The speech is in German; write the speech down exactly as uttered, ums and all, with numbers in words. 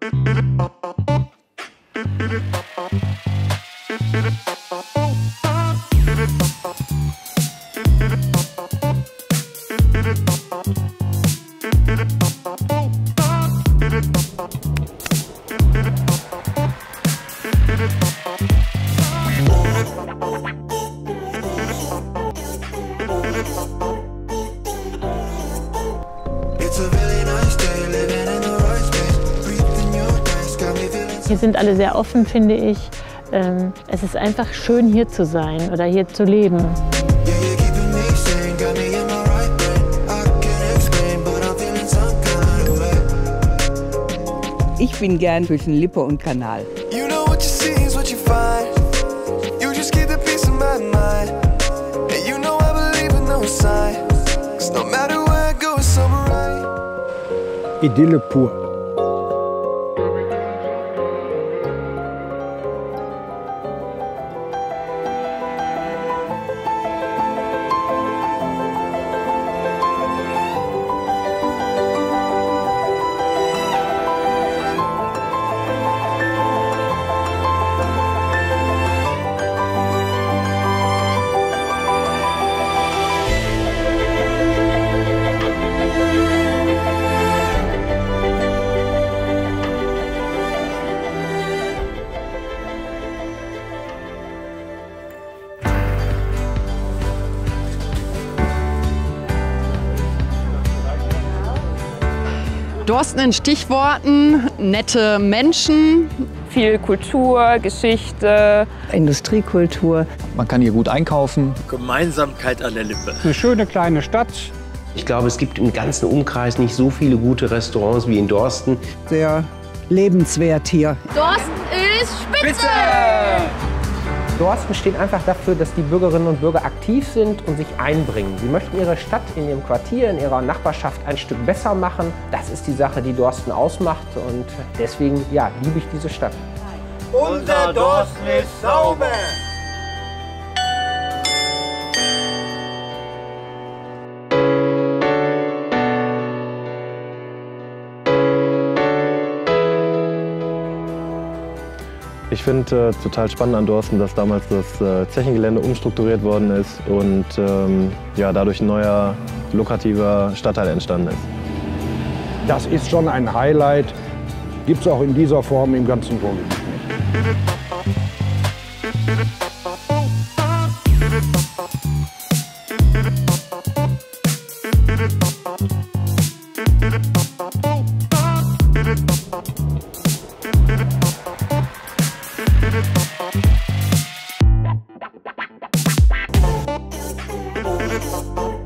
Hier sind alle sehr offen, finde ich. Es ist einfach schön, hier zu sein oder hier zu leben. Ich bin gern zwischen Lippe und Kanal. Idylle pur. Dorsten in Stichworten: nette Menschen, viel Kultur, Geschichte, Industriekultur. Man kann hier gut einkaufen. Gemeinsamkeit an der Lippe. Eine schöne kleine Stadt. Ich glaube, es gibt im ganzen Umkreis nicht so viele gute Restaurants wie in Dorsten. Sehr lebenswert hier. Dorsten ist Spitze! Spitze! Dorsten steht einfach dafür, dass die Bürgerinnen und Bürger aktiv sind und sich einbringen. Sie möchten ihre Stadt in ihrem Quartier, in ihrer Nachbarschaft ein Stück besser machen. Das ist die Sache, die Dorsten ausmacht, und deswegen, ja, liebe ich diese Stadt. Unser Dorsten ist sauber! Ich finde äh, total spannend an Dorsten, dass damals das äh, Zechengelände umstrukturiert worden ist und ähm, ja, dadurch ein neuer, lukrativer Stadtteil entstanden ist. Das ist schon ein Highlight. Gibt es auch in dieser Form im ganzen Ruhrgebiet nicht.